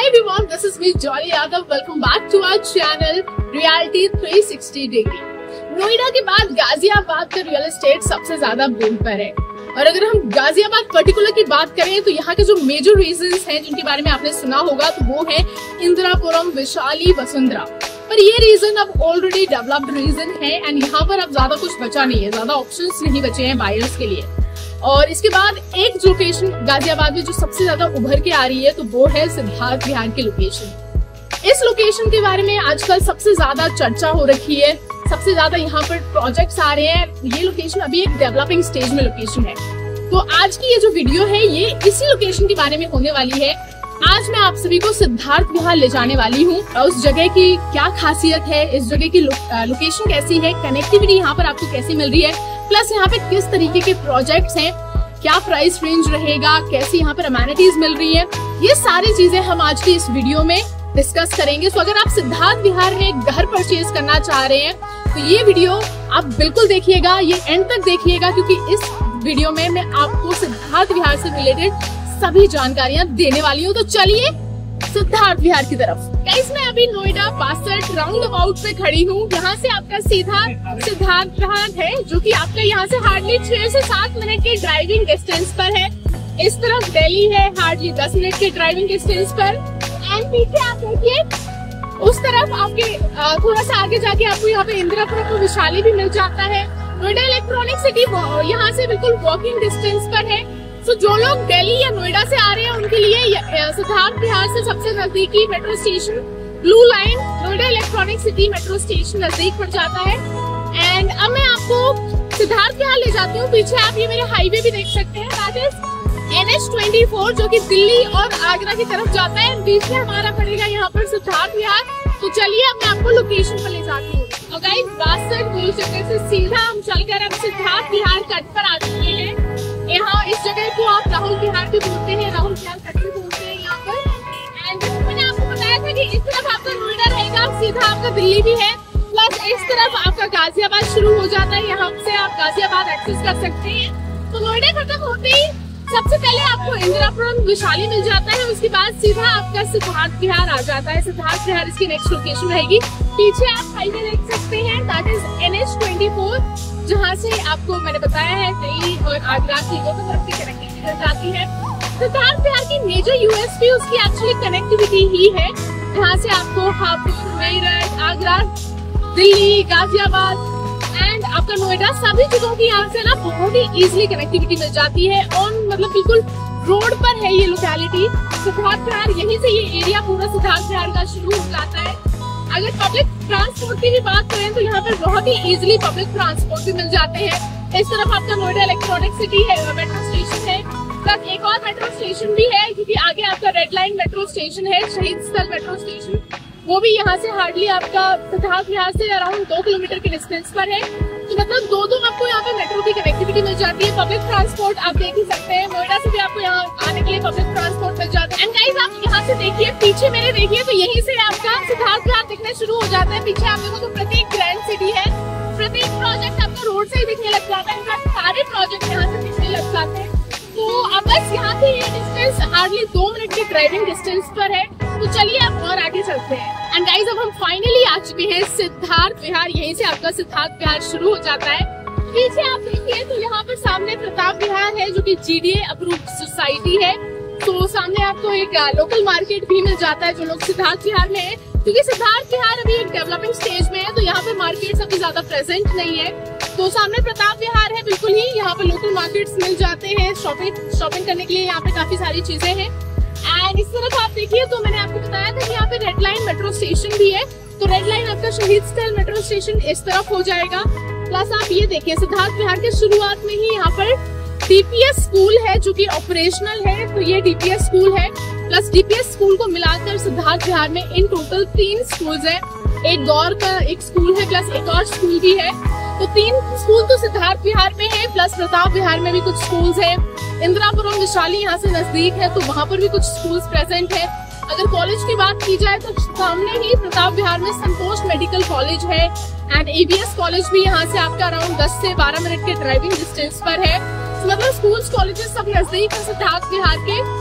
everyone, this is me Jolly Yadav. Welcome back to our channel Reality 360 Degree. Noida के बाद गाजियाबाद का real estate सबसे ज्यादा बूम पर है और अगर हम गाजियाबाद पर्टिकुलर की बात करें तो यहाँ के जो मेजर रीजंस हैं जिनके बारे में आपने सुना होगा तो वो है इंदिरापुरम, वैशाली, वसुंधरा। पर ये रीजन अब ऑलरेडी डेवलप्ड रीजन है एंड यहाँ पर अब ज्यादा कुछ बचा नहीं है, ज्यादा ऑप्शंस नहीं बचे हैं बायर्स के लिए। और इसके बाद एक लोकेशन गाजियाबाद में जो सबसे ज्यादा उभर के आ रही है तो वो है सिद्धार्थ विहार की लोकेशन। इस लोकेशन के बारे में आजकल सबसे ज्यादा चर्चा हो रखी है, सबसे ज्यादा यहाँ पर प्रोजेक्ट्स आ रहे हैं। ये लोकेशन अभी एक डेवलपिंग स्टेज में लोकेशन है। तो आज की ये जो वीडियो है ये इसी लोकेशन के बारे में होने वाली है। आज मैं आप सभी को सिद्धार्थ विहार ले जाने वाली हूँ। उस जगह की क्या खासियत है, इस जगह की लोकेशन कैसी है, कनेक्टिविटी यहाँ पर आपको कैसी मिल रही है, प्लस यहाँ पे किस तरीके के प्रोजेक्ट्स हैं, क्या प्राइस रेंज रहेगा, कैसी यहाँ पर अमेनिटीज मिल रही है, ये सारी चीजें हम आज की इस वीडियो में डिस्कस करेंगे। तो अगर आप सिद्धार्थ विहार में एक घर परचेज करना चाह रहे हैं तो ये वीडियो आप बिल्कुल देखिएगा, ये एंड तक देखिएगा क्योंकि इस वीडियो में मैं आपको सिद्धार्थ विहार से रिलेटेड सभी जानकारियां देने वाली हूँ। तो चलिए सिद्धार्थ विहार की तरफ। गाइस मैं अभी नोएडा 62 राउंड अबाउट पे खड़ी हूँ। यहाँ से आपका सीधा सिद्धार्थ विहार है जो कि आपका यहाँ से हार्डली 6 से 7 मिनट के ड्राइविंग डिस्टेंस पर है। इस तरफ दिल्ली है हार्डली 10 मिनट के ड्राइविंग डिस्टेंस पर। एंड पीछे आप देखिए उस तरफ आपके थोड़ा सा आगे जाके आपको यहाँ पे इंदिरापुरम और वैशाली भी मिल जाता है। नोएडा इलेक्ट्रॉनिक सिटी यहाँ से बिल्कुल वॉकिंग डिस्टेंस पर है। तो जो लोग दिल्ली या नोएडा से आ रहे हैं उनके लिए सिद्धार्थ विहार से सबसे नजदीकी metro station blue line Noida electronic city metro station नजदीक पड़ जाता है। एंड अब मैं आपको सिद्धार्थ विहार ले जाती हूँ। पीछे आप ये मेरे हाईवे भी देख सकते हैं, दैट इज NH24 जो कि दिल्ली और आगरा की तरफ जाता है। बीच में हमारा पड़ेगा यहाँ पर सिद्धार्थ विहार। तो चलिए अब मैं आपको लोकेशन पर ले जाती हूँ। और गाइस 62 जगह से सीधा हम चलकर अब सिद्धार्थ विहार कट पर आ चुके हैं। यहाँ इस जगह को आप राहुल विहार भी बोलते हैं, राहुल विहार कट भी बोलते हैं यहाँ पर। एंड मैंने आपको बताया था कि इस तरफ आपका नोएडा रहेगा, सीधा आपका दिल्ली भी है, प्लस इस तरफ आपका गाजियाबाद शुरू हो जाता है। यहाँ से आप गाजियाबाद एक्सेस कर सकते हैं। तो नोएडा खत्म होते ही सबसे पहले आपको इंदिरापुरम वैशाली मिल जाता है, उसके बाद सीधा आपका सिद्धार्थ विहार आ जाता है। सिद्धार्थ विहार इसकी नेक्स्ट लोकेशन रहेगी। पीछे आप हाईवे देख सकते हैं, दैट इज NH24 जहाँ से आपको मैंने बताया है दिल्ली और आगरा की दोनों तरफ की कनेक्टिविटी मिल जाती है। सिद्धार्थ विहार की मेजर यूएसपी उसकी एक्चुअली कनेक्टिविटी ही है, जहाँ से आपको हापुड़, मेरठ, आगरा, दिल्ली, गाजियाबाद एंड आपका नोएडा सभी जगहों की यहाँ से ना बहुत ही इजीली कनेक्टिविटी मिल जाती है। ऑन मतलब बिल्कुल रोड पर है ये लोकेलिटी सिद्धार्थ विहार। यहीं से ये एरिया पूरा सिद्धार्थ विहार का शुरू हो जाता है। अगर पब्लिक ट्रांसपोर्ट की भी बात करें तो यहाँ पर बहुत ही इजीली पब्लिक ट्रांसपोर्ट भी मिल जाते हैं। इस तरफ आपका नोएडा इलेक्ट्रॉनिक सिटी है, मेट्रो स्टेशन है, प्लस एक और मेट्रो स्टेशन भी है क्योंकि आगे आपका रेड लाइन मेट्रो स्टेशन है, शहीद स्थल मेट्रो स्टेशन, वो भी यहाँ से हार्डली आपका सिद्धार्थ विहार से अराउंड 2 किलोमीटर के डिस्टेंस पर है। तो मतलब दो आपको यहाँ पे मेट्रो की कनेक्टिविटी मिल जाती है। पब्लिक ट्रांसपोर्ट आप देख ही सकते हैं, नोएडा से भी आपको यहाँ आने के लिए पब्लिक ट्रांसपोर्ट मिल जाता है। एंड गाइस आप यहाँ से देखिए, पीछे मेरे देखिए तो यहीं से आपका सिद्धार्थ विहार दिखने शुरू हो जाता है। पीछे आप देखो तो प्रत्येक ग्रैंड सिटी है, प्रत्येक प्रोजेक्ट आपका रोड से ही दिखने लग जाता है। सारे प्रोजेक्ट यहाँ से दिखने लग जाते हैं। तो अब बस यहाँ से ये डिस्टेंस हार्डली 2 मिनट के ड्राइविंग डिस्टेंस पर है। तो चलिए अब और आगे चलते हैं। एंड गाइस अब हम फाइनली आ चुके हैं सिद्धार्थ विहार। यहीं से आपका सिद्धार्थ विहार शुरू हो जाता है। पीछे आप देखिए तो यहाँ पर सामने प्रताप विहार है जो कि GDA अप्रूव्ड सोसाइटी है। तो सामने आपको एक लोकल मार्केट भी मिल जाता है जो लोग सिद्धार्थ विहार में है, क्योंकि सिद्धार्थ विहार अभी एक डेवलपिंग स्टेज में है तो यहाँ पे मार्केट अभी ज्यादा प्रेजेंट नहीं है। तो सामने प्रताप विहार है, बिल्कुल ही यहाँ पे लोकल मार्केट्स मिल जाते हैं। शॉपिंग करने के लिए यहाँ पे काफी सारी चीजें हैं। एंड इस तरफ आप देखिए तो मैंने आपको बताया था कि यहाँ पे रेड लाइन मेट्रो स्टेशन भी है। तो रेड लाइन आपका शहीद स्थल मेट्रो स्टेशन इस तरफ हो जाएगा। प्लस आप ये देखिए सिद्धार्थ विहार के शुरुआत में ही यहाँ पर DPS स्कूल है जो कि ऑपरेशनल है। तो ये DPS स्कूल है, प्लस DPS स्कूल को मिलाकर सिद्धार्थ विहार में इन टोटल 3 स्कूल्स है। एक गौर का एक स्कूल है, प्लस एक और स्कूल भी है। तो 3 स्कूल तो सिद्धार्थ विहार में है, प्लस प्रताप विहार में भी कुछ स्कूल्स हैं। इंदिरापुरम वैशाली यहाँ से नजदीक है तो वहाँ पर भी कुछ स्कूल्स प्रेजेंट है। अगर कॉलेज की बात की जाए तो सामने ही प्रताप विहार में संतोष मेडिकल कॉलेज है एंड ABS कॉलेज भी यहाँ से आपका अराउंड 10 से 12 मिनट के ड्राइविंग डिस्टेंस पर है। मतलब स्कूल्स कॉलेजेस सब नजदीक है सिद्धार्थ विहार के।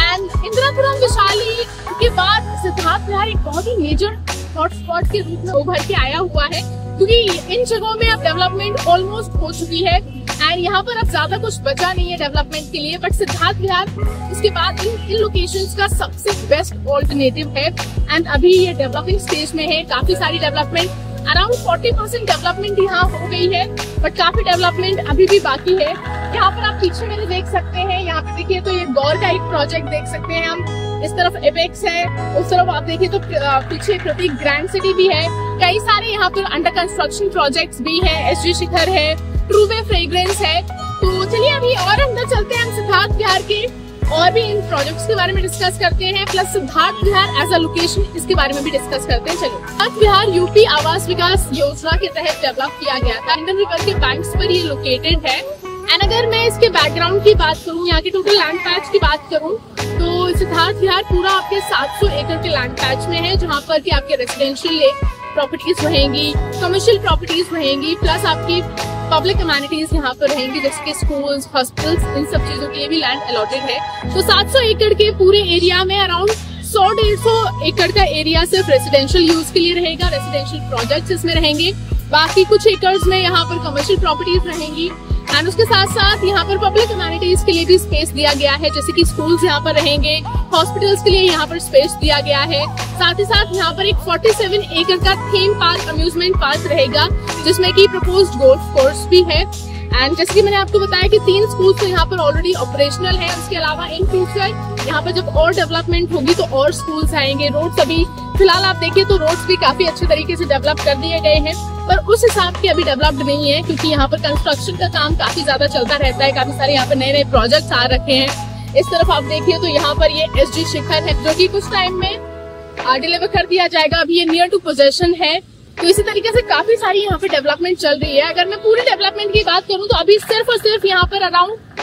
एंड इंदिरापुरम वैशाली के बाद सिद्धार्थ विहार एक बहुत ही मेजर हॉटस्पॉट के रूप में उभर के आया हुआ है, क्योंकि इन जगहों में अब डेवलपमेंट ऑलमोस्ट हो चुकी है एंड यहाँ पर अब ज्यादा कुछ बचा नहीं है डेवलपमेंट के लिए। बट सिद्धार्थ विहार इसके बाद इन लोकेशंस का सबसे बेस्ट ऑल्टरनेटिव है एंड अभी ये डेवलपिंग स्टेज में है। काफी सारी डेवलपमेंट, अराउंड 40% डेवलपमेंट यहाँ हो गई है, बट काफी डेवलपमेंट अभी भी बाकी है। यहाँ पर आप पीछे मेरे देख सकते हैं, यहाँ पे देखिए तो ये गौर का एक प्रोजेक्ट देख सकते हैं हम, इस तरफ एपेक्स है, उस तरफ आप देखिए तो पीछे प्रतीक ग्रैंड सिटी भी है। कई सारे यहाँ पर अंडर कंस्ट्रक्शन प्रोजेक्ट्स भी है, एसजी शिखर है, ट्रूवे फ्रेग्रेंस है। तो चलिए अभी और अंदर चलते हैं हम सिद्धार्थ विहार के और भी इन प्रोजेक्ट्स के बारे में डिस्कस करते हैं, plus Siddharth Vihar as a location इसके बारे में भी डिस्कस करते हैं। चलो, सिद्धार्थ विहार यूपी आवास विकास योजना के तहत डेवलप किया गया था। इंडियन रिवर के बैंक्स पर ये लोकेटेड है एंड अगर मैं इसके बैकग्राउंड की बात करूँ, यहाँ के टोटल लैंड पैच की बात करूँ तो सिद्धार्थ विहार पूरा आपके 700 एकड़ के लैंड पैच में है, जहाँ पर की आपके रेसिडेंशियल प्रॉपर्टीज रहेंगी, कमर्शियल प्रॉपर्टीज रहेंगी, प्लस आपकी पब्लिक अमेनिटीज यहाँ पर रहेंगी जैसे कि स्कूल्स, हॉस्पिटल्स, इन सब चीजों के लिए भी लैंड अलॉटेड है। तो 700 एकड़ के पूरे एरिया में अराउंड 100-150 एकड़ का एरिया सिर्फ रेसिडेंशियल यूज के लिए रहेगा, रेसिडेंशियल प्रोजेक्ट्स इसमें रहेंगे। बाकी कुछ एकर्स में यहाँ पर कमर्शियल प्रॉपर्टीज रहेंगी एंड उसके साथ साथ यहाँ पर पब्लिक अमेनिटीज के लिए भी स्पेस दिया गया है, जैसे कि स्कूल्स यहाँ पर रहेंगे, हॉस्पिटल्स के लिए यहाँ पर स्पेस दिया गया है। साथ ही साथ यहाँ पर एक 47 एकड़ का थीम पार्क, अम्यूजमेंट पार्क रहेगा, जिसमें कि प्रपोज्ड गोल्फ कोर्स भी है। एंड जैसे कि मैंने आपको बताया कि 3 स्कूल्स तो यहाँ पर ऑलरेडी ऑपरेशनल है। उसके अलावा इन फ्यूचर यहाँ पर जब और डेवलपमेंट होगी तो और स्कूल्स आएंगे। रोड्स अभी फिलहाल आप देखिए तो रोड्स भी काफी अच्छे तरीके से डेवलप कर दिए गए हैं, पर उस हिसाब के अभी डेवलप्ड नहीं है, क्योंकि यहाँ पर कंस्ट्रक्शन का काम काफी ज्यादा चलता रहता है। काफी सारे यहाँ पर नए नए प्रोजेक्ट्स आ रखे हैं। इस तरफ आप देखिए तो यहाँ पर ये एसजी शिखर है, जो कि कुछ टाइम में डिलीवर कर दिया जाएगा। अभी ये नियर टू पोजेशन है। तो इसी तरीके से काफी सारी यहाँ पे डेवलपमेंट चल रही है। अगर मैं पूरी डेवलपमेंट की बात करूँ तो अभी सिर्फ और सिर्फ यहाँ पर अराउंड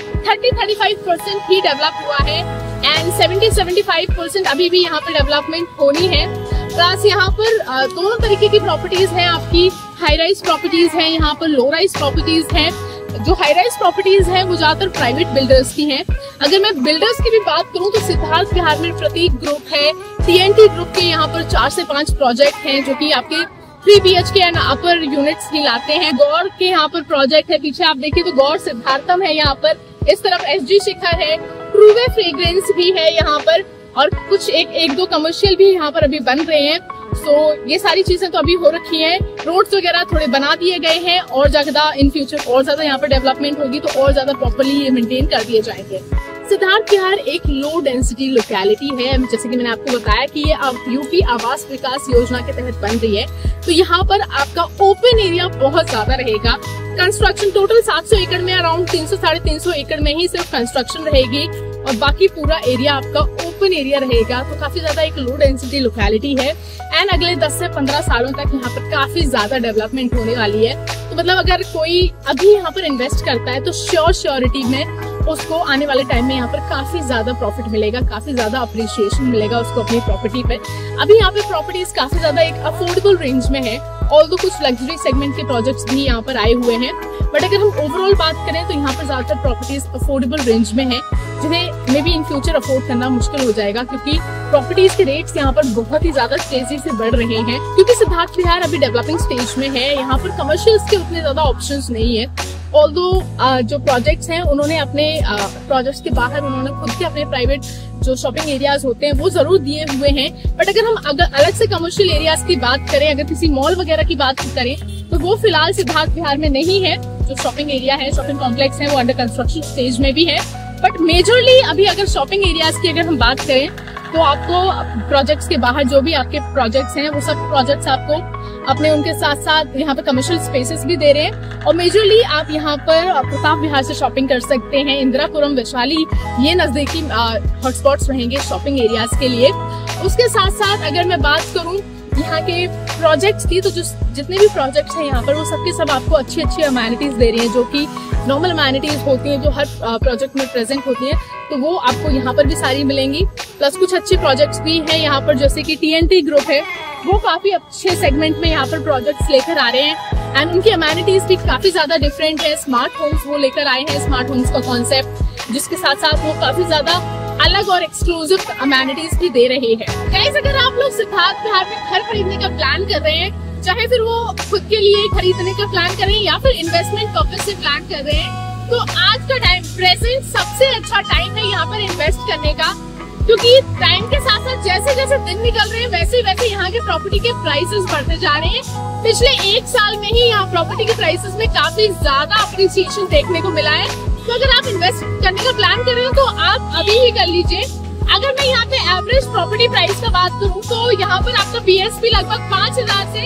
30-35% ही डेवलप हुआ है एंड 70-75% अभी भी यहाँ पे डेवलपमेंट होनी है। प्लस यहाँ पर दोनों तरीके की प्रॉपर्टीज हैं, आपकी हाई राइज प्रॉपर्टीज हैं, यहाँ पर लो राइज प्रॉपर्टीज हैं। जो हाई राइज प्रॉपर्टीज हैं वो ज्यादातर प्राइवेट बिल्डर्स की हैं। अगर मैं बिल्डर्स की भी बात करूँ तो सिद्धार्थ विहार में प्रतीक ग्रुप है, TNT ग्रुप के यहाँ पर 4 से 5 प्रोजेक्ट हैं, जो कि आपके 3 BHK एंड अपर यूनिट्स ही लाते हैं। गौर के यहाँ पर प्रोजेक्ट है, पीछे आप देखिए तो गौर सिद्धार्थम है यहाँ पर, इस तरफ एसजी शिखर है, ट्रूवे फ्रेग्रेंस भी है यहाँ पर, और कुछ एक दो कमर्शियल भी यहाँ पर अभी बन रहे हैं। सो ये सारी चीजें तो अभी हो रखी हैं। रोड्स वगैरह थोड़े बना दिए गए हैं और ज्यादा इन फ्यूचर और ज्यादा यहाँ पर डेवलपमेंट होगी तो और ज्यादा प्रॉपर्ली ये मेंटेन कर दिए जाएंगे। सिद्धार्थ विहार एक लो डेंसिटी लोकेलिटी है, जैसे कि मैंने आपको बताया कि ये अब यूपी आवास विकास योजना के तहत बन रही है। तो यहाँ पर आपका ओपन एरिया बहुत ज्यादा रहेगा। कंस्ट्रक्शन टोटल 700 एकड़ में अराउंड 300-350 एकड़ में ही सिर्फ कंस्ट्रक्शन रहेगी और बाकी पूरा एरिया आपका ओपन एरिया रहेगा। तो काफी ज्यादा एक लो डेंसिटी लोकेलिटी है एंड अगले 10 से 15 सालों तक यहाँ पर काफी ज्यादा डेवलपमेंट होने वाली है। तो मतलब अगर कोई अभी यहाँ पर इन्वेस्ट करता है तो श्योरिटी में उसको आने वाले टाइम में यहाँ पर काफी ज्यादा प्रॉफिट मिलेगा, काफी ज्यादा अप्रिशिएशन मिलेगा उसको अपनी प्रॉपर्टी पे। अभी यहाँ पे प्रॉपर्टीज काफी ज्यादा एक अफोर्डेबल रेंज में है, ऑल्दो कुछ लग्जरी सेगमेंट के प्रोजेक्ट्स भी यहाँ पर आए हुए हैं, बट अगर हम ओवरऑल बात करें तो यहाँ पर ज्यादातर प्रॉपर्टीज अफोर्डेबल रेंज में है, जिन्हें may be in future afford करना मुश्किल हो जाएगा, क्योंकि प्रॉपर्टीज के रेट्स यहाँ पर बहुत ही ज्यादा तेजी से बढ़ रहे हैं। क्योंकि सिद्धार्थ विहार अभी डेवलपिंग स्टेज में है, यहाँ पर कमर्शियल्स के उतने ज्यादा ऑप्शंस नहीं है। ऑल्दो जो प्रोजेक्ट्स हैं उन्होंने अपने प्रोजेक्ट्स के बाहर उन्होंने खुद के अपने प्राइवेट जो शॉपिंग एरियाज होते हैं वो जरूर दिए हुए हैं, बट अगर हम अलग से कमर्शियल एरियाज की बात करें, अगर किसी मॉल वगैरह की बात करें तो वो फिलहाल सिद्धार्थ विहार में नहीं है। जो शॉपिंग एरिया है, शॉपिंग कॉम्प्लेक्स है, वो अंडर कंस्ट्रक्शन स्टेज में भी है, बट मेजरली अभी अगर शॉपिंग एरियाज की अगर हम बात करें तो आपको प्रोजेक्ट्स के बाहर जो भी आपके प्रोजेक्ट्स हैं वो सब प्रोजेक्ट्स आपको अपने उनके साथ साथ यहाँ पे कमर्शियल स्पेसेस भी दे रहे हैं। और मेजरली आप यहाँ पर प्रताप विहार से शॉपिंग कर सकते हैं। इंदिरापुरम, वैशाली, ये नजदीकी हॉटस्पॉट्स रहेंगे शॉपिंग एरियाज के लिए। उसके साथ साथ अगर मैं बात करूँ यहाँ के प्रोजेक्ट्स की, तो जितने भी प्रोजेक्ट्स हैं यहाँ पर वो सबके सब आपको अच्छी अच्छी अमेनिटीज दे रही हैं, जो कि नॉर्मल अमेनिटीज होती हैं जो हर प्रोजेक्ट में प्रेजेंट होती हैं, तो वो आपको यहाँ पर भी सारी मिलेंगी। प्लस कुछ अच्छे प्रोजेक्ट्स भी हैं यहाँ पर, जैसे कि TNT ग्रुप है, वो काफी अच्छे सेगमेंट में यहाँ पर प्रोजेक्ट्स लेकर आ रहे हैं एंड उनकी अमेनिटीज भी काफी ज्यादा डिफरेंट है। स्मार्ट होम्स वो लेकर आए हैं, स्मार्ट होम्स का कॉन्सेप्ट, जिसके साथ साथ वो काफी ज्यादा अलग और एक्सक्लूसिव अमेनिटीज भी दे रही है। गाइस, अगर आप लोग सिद्धार्थ विहार में घर खरीदने का प्लान कर रहे हैं, चाहे फिर वो खुद के लिए खरीदने का प्लान कर रहे हैं या फिर इन्वेस्टमेंट पर्पज से प्लान कर रहे हैं, तो आज का टाइम प्रेजेंट सबसे अच्छा टाइम है यहाँ पर इन्वेस्ट करने का। क्योंकि टाइम के साथ साथ जैसे जैसे दिन निकल रहे हैं वैसे वैसे यहाँ के प्रॉपर्टी के प्राइसेस बढ़ते जा रहे हैं। पिछले 1 साल में ही यहाँ प्रॉपर्टी के प्राइसेस में काफी ज्यादा अप्रिसिएशन देखने को मिला है। तो अगर आप इन्वेस्ट करने का प्लान कर रहे हो तो आप अभी ही कर लीजिए। अगर मैं यहाँ पे एवरेज प्रॉपर्टी प्राइस का बात करूँ तो यहाँ पर आपका बीएसपी लगभग 5,000 से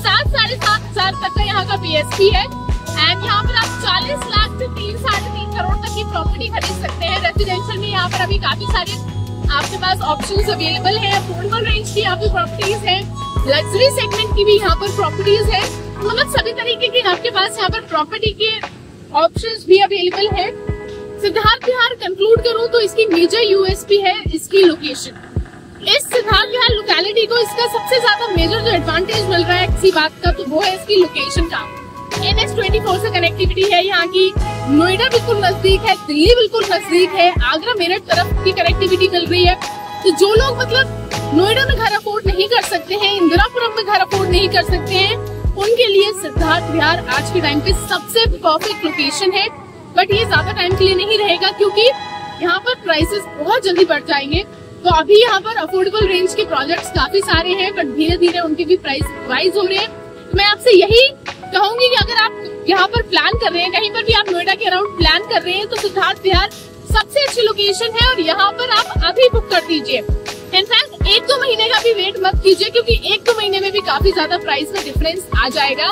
7,500 तक का यहाँ का बीएसपी है। एंड यहाँ पर आप 40 लाख से 3-3.5 करोड़ तक की प्रॉपर्टी खरीद सकते हैं। रेजिडेंशियल में यहाँ पर अभी काफी सारे आपके पास ऑप्शंस अवेलेबल है। अफोर्डेबल रेंज की यहाँ पे प्रॉपर्टीज है, लग्जरी सेगमेंट की भी यहाँ पर प्रॉपर्टीज है। मतलब सभी तरीके की आपके पास यहाँ पर प्रॉपर्टी के ऑप्शंस भी अवेलेबल है। सिद्धार्थ विहार कंक्लूड करूँ तो इसकी मेजर यूएसपी है इसकी लोकेशन। इस सिद्धार्थ विहार लोकेलिटी को इसका सबसे ज्यादा मेजर जो एडवांटेज मिल रहा है किसी बात का, तो वो है इसकी लोकेशन का। NH24 से कनेक्टिविटी है यहाँ की, नोएडा बिल्कुल नजदीक है, दिल्ली बिल्कुल नजदीक है, आगरा मेरठ तरफ की कनेक्टिविटी मिल रही है। तो जो लोग मतलब नोएडा में घर अफोर्ड नहीं कर सकते हैं, इंदिरापुरम में घर अफोर्ड नहीं कर सकते हैं, उनके लिए सिद्धार्थ विहार आज के टाइम पे सबसे परफेक्ट लोकेशन है। बट ये ज्यादा टाइम के लिए नहीं रहेगा क्योंकि यहाँ पर प्राइसेस बहुत जल्दी बढ़ जाएंगे। तो अभी यहाँ पर अफोर्डेबल रेंज के प्रोजेक्ट्स काफी सारे हैं, बट धीरे धीरे उनके भी प्राइस राइज हो रहे हैं। तो मैं आपसे यही कहूंगी कि अगर आप यहाँ पर प्लान कर रहे हैं, कहीं पर भी आप नोएडा के अराउंड प्लान कर रहे हैं, तो सिद्धार्थ विहार सबसे अच्छी लोकेशन है और यहाँ पर आप अभी बुक कर दीजिए। इनफैक्ट 1-2 महीने का भी वेट मत कीजिए क्योंकि 1-2 महीने में भी काफी ज्यादा प्राइस का डिफरेंस आ जाएगा।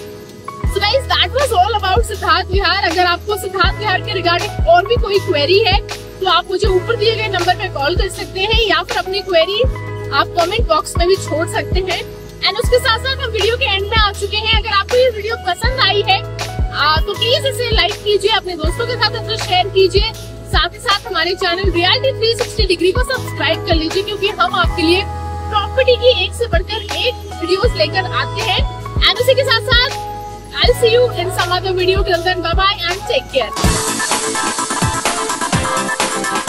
So guys, that was all about Siddharth विहार। अगर आपको सिद्धार्थ विहार के रिगार्डिंग और भी कोई क्वेरी है तो आप मुझे ऊपर दिए गए नंबर पे कॉल कर सकते हैं या फिर अपनी क्वेरी आप कमेंट बॉक्स में भी छोड़ सकते हैं। एंड उसके साथ साथ हम वीडियो के एंड में आ चुके हैं। अगर आपको ये वीडियो पसंद आई है तो प्लीज इसे लाइक कीजिए, अपने दोस्तों के साथ इसे शेयर कीजिए। साथ ही साथ हमारे चैनल रियलिटी 360 डिग्री को सब्सक्राइब कर लीजिए क्योंकि हम आपके लिए प्रॉपर्टी की एक से बढ़कर एक वीडियोस लेकर आते हैं। एंड उसी के साथ साथ I'll see you in some other video. Till then, bye bye and take care.